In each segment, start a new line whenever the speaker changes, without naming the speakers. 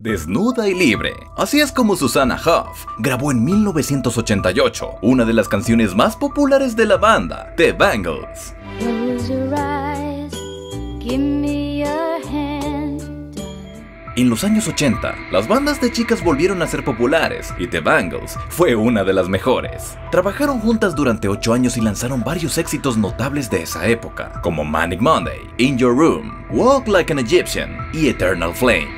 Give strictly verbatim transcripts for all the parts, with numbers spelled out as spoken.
Desnuda y libre. Así es como Susanna Hoff grabó en mil novecientos ochenta y ocho una de las canciones más populares de la banda, The Bangles. En los años ochenta, las bandas de chicas volvieron a ser populares y The Bangles fue una de las mejores. Trabajaron juntas durante ocho años y lanzaron varios éxitos notables de esa época, como Manic Monday, In Your Room, Walk Like an Egyptian y Eternal Flame.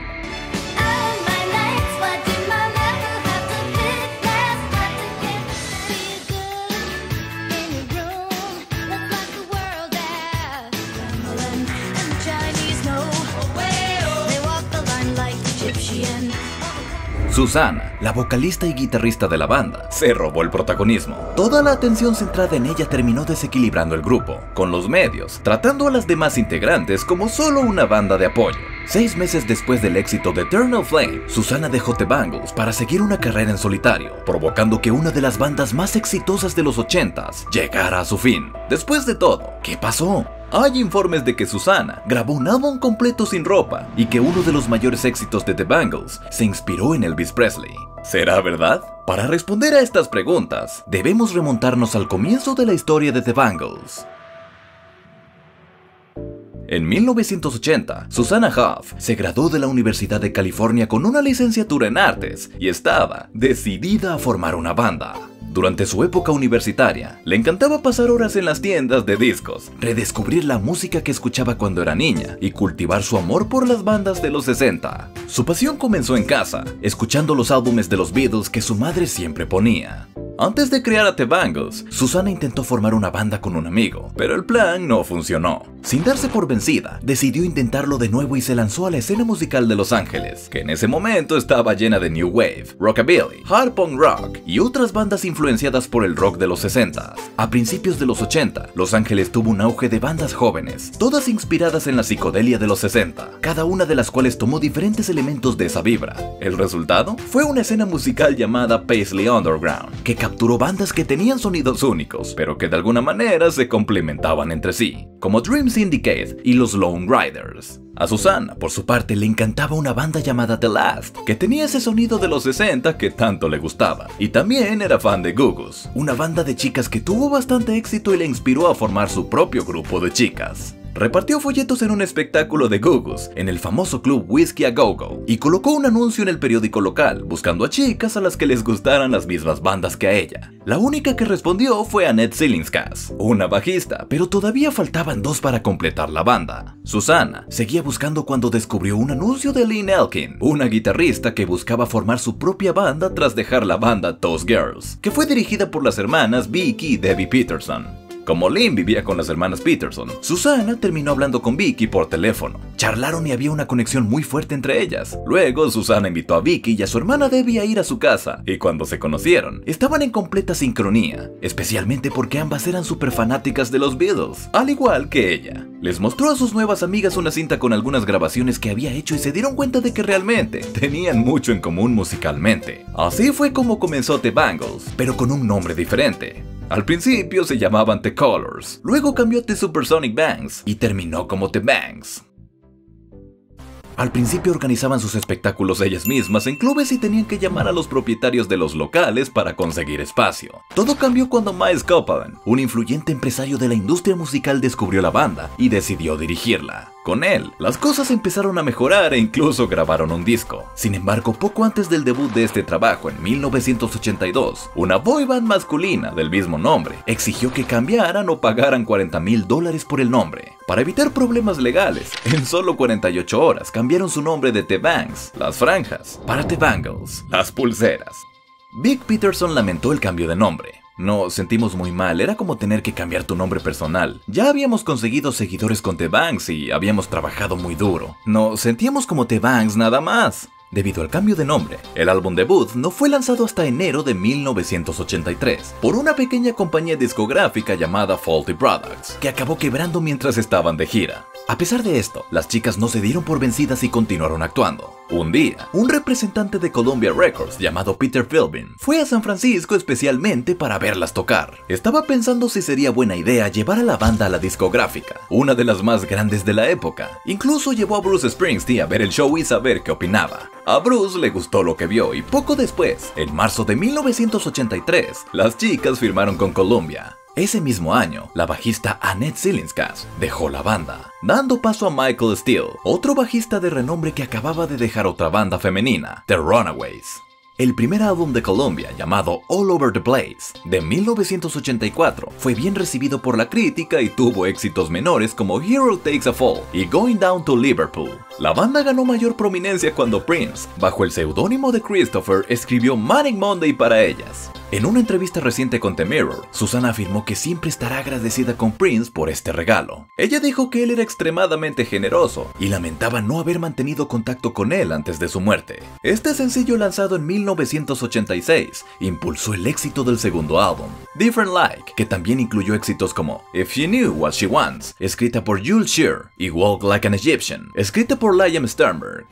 Susanna, la vocalista y guitarrista de la banda, se robó el protagonismo. Toda la atención centrada en ella terminó desequilibrando el grupo, con los medios tratando a las demás integrantes como solo una banda de apoyo. Seis meses después del éxito de Eternal Flame, Susanna dejó The Bangles para seguir una carrera en solitario, provocando que una de las bandas más exitosas de los ochentas llegara a su fin. Después de todo, ¿qué pasó? Hay informes de que Susanna grabó un álbum completo sin ropa y que uno de los mayores éxitos de The Bangles se inspiró en Elvis Presley. ¿Será verdad? Para responder a estas preguntas, debemos remontarnos al comienzo de la historia de The Bangles. En mil novecientos ochenta, Susanna Hoff se graduó de la Universidad de California con una licenciatura en artes y estaba decidida a formar una banda. Durante su época universitaria, le encantaba pasar horas en las tiendas de discos, redescubrir la música que escuchaba cuando era niña y cultivar su amor por las bandas de los sesenta. Su pasión comenzó en casa, escuchando los álbumes de los Beatles que su madre siempre ponía. Antes de crear a The Bangles, Susanna intentó formar una banda con un amigo, pero el plan no funcionó. Sin darse por vencida, decidió intentarlo de nuevo y se lanzó a la escena musical de Los Ángeles, que en ese momento estaba llena de new wave, rockabilly, hard punk rock y otras bandas influenciadas por el rock de los sesenta. A principios de los ochenta, Los Ángeles tuvo un auge de bandas jóvenes, todas inspiradas en la psicodelia de los sesenta, cada una de las cuales tomó diferentes elementos de esa vibra. El resultado fue una escena musical llamada Paisley Underground, que capturó bandas que tenían sonidos únicos, pero que de alguna manera se complementaban entre sí, como Dream Syndicate y los Lone Riders. A Susanna, por su parte, le encantaba una banda llamada The Last, que tenía ese sonido de los sesenta que tanto le gustaba, y también era fan de Goo Goos, una banda de chicas que tuvo bastante éxito y le inspiró a formar su propio grupo de chicas. Repartió folletos en un espectáculo de Goo Goos en el famoso club Whiskey a Go Go y colocó un anuncio en el periódico local buscando a chicas a las que les gustaran las mismas bandas que a ella. La única que respondió fue Annette Zilinskas, una bajista, pero todavía faltaban dos para completar la banda. Susanna seguía buscando cuando descubrió un anuncio de Lynn Elkin, una guitarrista que buscaba formar su propia banda tras dejar la banda Those Girls, que fue dirigida por las hermanas Vicky y Debbie Peterson. Como Lynn vivía con las hermanas Peterson, Susanna terminó hablando con Vicky por teléfono. Charlaron y había una conexión muy fuerte entre ellas. Luego, Susanna invitó a Vicky y a su hermana Debbie a ir a su casa, y cuando se conocieron, estaban en completa sincronía, especialmente porque ambas eran súper fanáticas de los Beatles, al igual que ella. Les mostró a sus nuevas amigas una cinta con algunas grabaciones que había hecho y se dieron cuenta de que realmente tenían mucho en común musicalmente. Así fue como comenzó The Bangles, pero con un nombre diferente. Al principio se llamaban The Colors, luego cambió a The Supersonic Bangs y terminó como The Bangs. Al principio organizaban sus espectáculos ellas mismas en clubes y tenían que llamar a los propietarios de los locales para conseguir espacio. Todo cambió cuando Miles Copeland, un influyente empresario de la industria musical, descubrió la banda y decidió dirigirla. Con él, las cosas empezaron a mejorar e incluso grabaron un disco. Sin embargo, poco antes del debut de este trabajo en mil novecientos ochenta y dos, una boy band masculina del mismo nombre exigió que cambiaran o pagaran cuarenta mil dólares por el nombre. Para evitar problemas legales, en solo cuarenta y ocho horas cambiaron su nombre de The Bangs, las franjas, para The Bangles, las pulseras. Vic Peterson lamentó el cambio de nombre. Nos sentimos muy mal, era como tener que cambiar tu nombre personal. Ya habíamos conseguido seguidores con The Bangs y habíamos trabajado muy duro. Nos sentíamos como The Bangs nada más. Debido al cambio de nombre, el álbum debut no fue lanzado hasta enero de mil novecientos ochenta y tres por una pequeña compañía discográfica llamada Faulty Products, que acabó quebrando mientras estaban de gira. A pesar de esto, las chicas no se dieron por vencidas y continuaron actuando. Un día, un representante de Columbia Records llamado Peter Philbin fue a San Francisco especialmente para verlas tocar. Estaba pensando si sería buena idea llevar a la banda a la discográfica, una de las más grandes de la época. Incluso llevó a Bruce Springsteen a ver el show y saber qué opinaba. A Bruce le gustó lo que vio y poco después, en marzo de mil novecientos ochenta y tres, las chicas firmaron con Columbia. Ese mismo año, la bajista Annette Zilinskas dejó la banda, dando paso a Michael Steele, otro bajista de renombre que acababa de dejar otra banda femenina, The Runaways. El primer álbum de Columbia, llamado All Over the Place, de mil novecientos ochenta y cuatro, fue bien recibido por la crítica y tuvo éxitos menores como Hero Takes a Fall y Going Down to Liverpool. La banda ganó mayor prominencia cuando Prince, bajo el seudónimo de Christopher, escribió Manic Monday para ellas. En una entrevista reciente con The Mirror, Susana afirmó que siempre estará agradecida con Prince por este regalo. Ella dijo que él era extremadamente generoso y lamentaba no haber mantenido contacto con él antes de su muerte. Este sencillo, lanzado en mil novecientos ochenta y seis, impulsó el éxito del segundo álbum, Different Like, que también incluyó éxitos como If She Knew What She Wants, escrita por Jules Shear, y Walk Like an Egyptian, escrita por Liam Sternberg.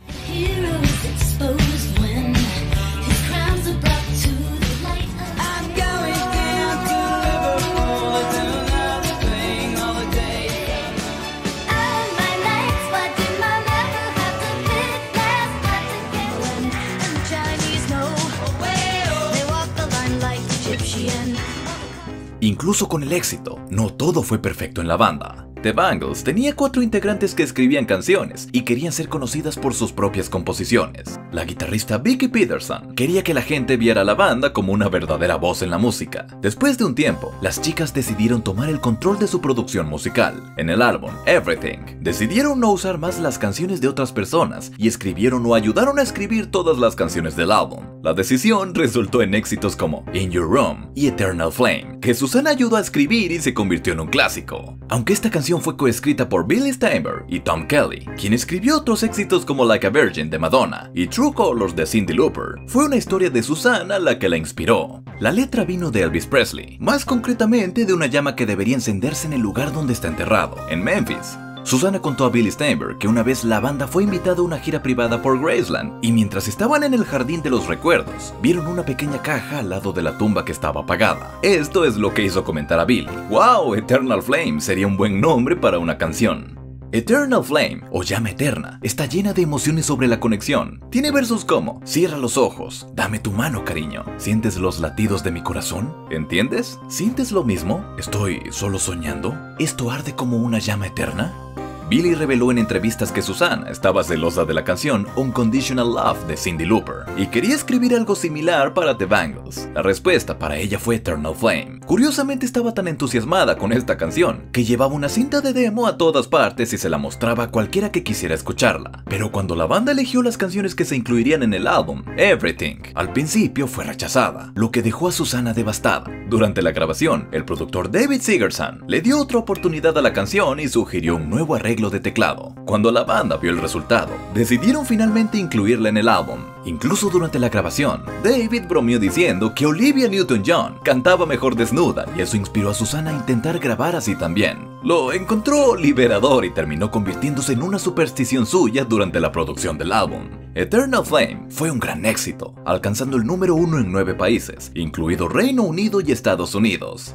Incluso con el éxito, no todo fue perfecto en la banda. The Bangles tenía cuatro integrantes que escribían canciones y querían ser conocidas por sus propias composiciones. La guitarrista Vicki Peterson quería que la gente viera a la banda como una verdadera voz en la música. Después de un tiempo, las chicas decidieron tomar el control de su producción musical. En el álbum Everything, decidieron no usar más las canciones de otras personas y escribieron o ayudaron a escribir todas las canciones del álbum. La decisión resultó en éxitos como In Your Room y Eternal Flame, que Susana ayudó a escribir y se convirtió en un clásico. Aunque esta canción fue coescrita por Billy Steinberg y Tom Kelly, quien escribió otros éxitos como Like a Virgin de Madonna y True Colors de Cyndi Lauper, fue una historia de Susana la que la inspiró. La letra vino de Elvis Presley, más concretamente de una llama que debería encenderse en el lugar donde está enterrado, en Memphis. Susana contó a Billy Steinberg que una vez la banda fue invitada a una gira privada por Graceland y mientras estaban en el jardín de los recuerdos, vieron una pequeña caja al lado de la tumba que estaba apagada. Esto es lo que hizo comentar a Billy: "Wow, Eternal Flame sería un buen nombre para una canción". Eternal Flame, o Llama Eterna, está llena de emociones sobre la conexión. Tiene versos como: cierra los ojos, dame tu mano, cariño. ¿Sientes los latidos de mi corazón? ¿Entiendes? ¿Sientes lo mismo? ¿Estoy solo soñando? ¿Esto arde como una llama eterna? Billy reveló en entrevistas que Susana estaba celosa de la canción Unconditional Love de Cyndi Lauper y quería escribir algo similar para The Bangles. La respuesta para ella fue Eternal Flame. Curiosamente, estaba tan entusiasmada con esta canción que llevaba una cinta de demo a todas partes y se la mostraba a cualquiera que quisiera escucharla. Pero cuando la banda eligió las canciones que se incluirían en el álbum Everything, al principio fue rechazada, lo que dejó a Susana devastada. Durante la grabación, el productor David Sigerson le dio otra oportunidad a la canción y sugirió un nuevo arreglo de teclado. Cuando la banda vio el resultado, decidieron finalmente incluirla en el álbum. Incluso durante la grabación, David bromeó diciendo que Olivia Newton-John cantaba mejor desnuda y eso inspiró a Susana a intentar grabar así también. Lo encontró liberador y terminó convirtiéndose en una superstición suya durante la producción del álbum. Eternal Flame fue un gran éxito, alcanzando el número uno en nueve países, incluido Reino Unido y Estados Unidos.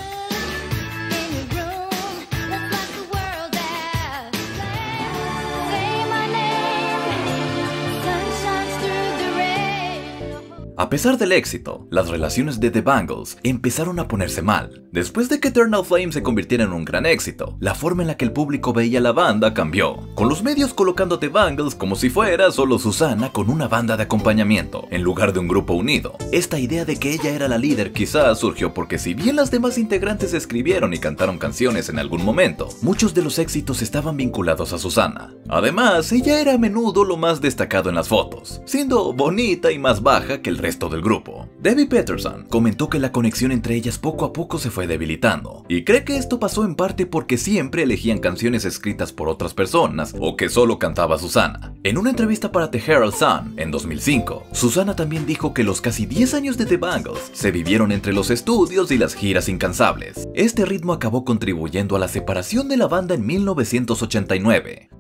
A pesar del éxito, las relaciones de The Bangles empezaron a ponerse mal. Después de que Eternal Flame se convirtiera en un gran éxito, la forma en la que el público veía a la banda cambió, con los medios colocando a The Bangles como si fuera solo Susana con una banda de acompañamiento, en lugar de un grupo unido. Esta idea de que ella era la líder quizás surgió porque si bien las demás integrantes escribieron y cantaron canciones en algún momento, muchos de los éxitos estaban vinculados a Susana. Además, ella era a menudo lo más destacado en las fotos, siendo bonita y más baja que el resto resto del grupo. Debbie Peterson comentó que la conexión entre ellas poco a poco se fue debilitando, y cree que esto pasó en parte porque siempre elegían canciones escritas por otras personas o que solo cantaba Susana. En una entrevista para The Herald Sun en dos mil cinco, Susana también dijo que los casi diez años de The Bangles se vivieron entre los estudios y las giras incansables. Este ritmo acabó contribuyendo a la separación de la banda en mil novecientos ochenta y nueve.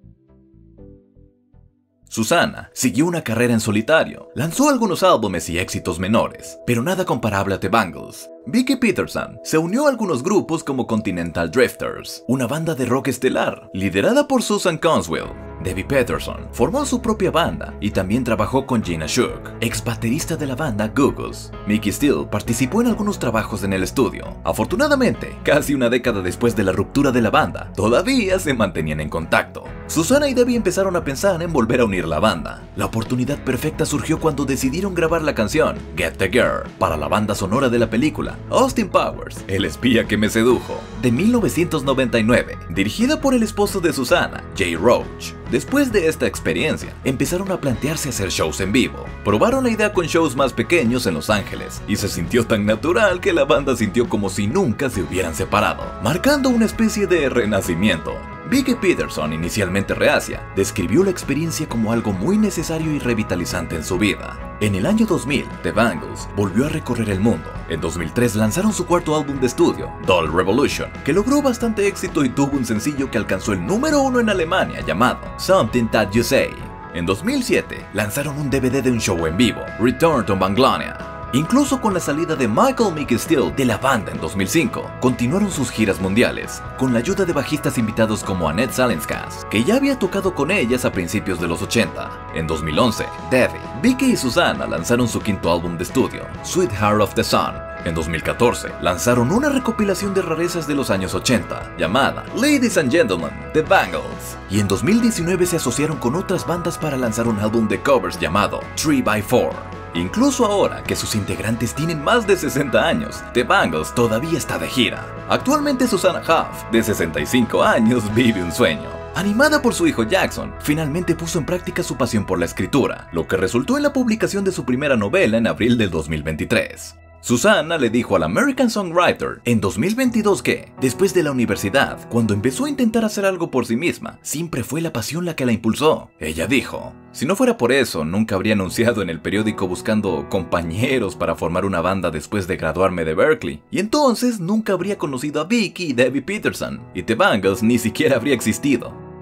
Susana siguió una carrera en solitario, lanzó algunos álbumes y éxitos menores, pero nada comparable a The Bangles. Vicki Peterson se unió a algunos grupos como Continental Drifters, una banda de rock estelar, liderada por Susan Conswell. Debbie Peterson formó su propia banda y también trabajó con Gina Shook, ex baterista de la banda Goo Goos. Mickey Steele participó en algunos trabajos en el estudio. Afortunadamente, casi una década después de la ruptura de la banda, todavía se mantenían en contacto. Susana y Debbie empezaron a pensar en volver a unir la banda. La oportunidad perfecta surgió cuando decidieron grabar la canción Get the Girl para la banda sonora de la película Austin Powers, el espía que me sedujo, de mil novecientos noventa y nueve, dirigida por el esposo de Susana, Jay Roach. Después de esta experiencia, empezaron a plantearse hacer shows en vivo. Probaron la idea con shows más pequeños en Los Ángeles, y se sintió tan natural que la banda sintió como si nunca se hubieran separado, marcando una especie de renacimiento. Vicki Peterson, inicialmente reacia, describió la experiencia como algo muy necesario y revitalizante en su vida. En el año dos mil, The Bangles volvió a recorrer el mundo. En dos mil tres lanzaron su cuarto álbum de estudio, Doll Revolution, que logró bastante éxito y tuvo un sencillo que alcanzó el número uno en Alemania llamado Something That You Say. En dos mil siete lanzaron un D V D de un show en vivo, Return to Bangladesh. Incluso con la salida de Michael Mickey Steele de la banda en dos mil cinco, continuaron sus giras mundiales, con la ayuda de bajistas invitados como Annette Salinskas, que ya había tocado con ellas a principios de los ochenta. En dos mil once, Debbie, Vicki y Susana lanzaron su quinto álbum de estudio, Sweetheart of the Sun. En dos mil catorce, lanzaron una recopilación de rarezas de los años ochenta, llamada Ladies and Gentlemen, The Bangles. Y en dos mil diecinueve se asociaron con otras bandas para lanzar un álbum de covers llamado three by four. Incluso ahora que sus integrantes tienen más de sesenta años, The Bangles todavía está de gira. Actualmente Susanna Hoffs, de sesenta y cinco años, vive un sueño. Animada por su hijo Jackson, finalmente puso en práctica su pasión por la escritura, lo que resultó en la publicación de su primera novela en abril del dos mil veintitrés. Susana le dijo al American Songwriter en dos mil veintidós que, después de la universidad, cuando empezó a intentar hacer algo por sí misma, siempre fue la pasión la que la impulsó. Ella dijo: si no fuera por eso, nunca habría anunciado en el periódico buscando compañeros para formar una banda después de graduarme de Berkeley. Y entonces nunca habría conocido a Vicki y Debbie Peterson, y The Bangles ni siquiera habría existido.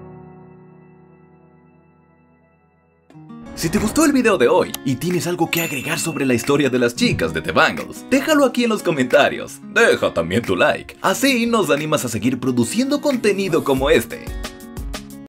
Si te gustó el video de hoy y tienes algo que agregar sobre la historia de las chicas de The Bangles, déjalo aquí en los comentarios. Deja también tu like, así nos animas a seguir produciendo contenido como este.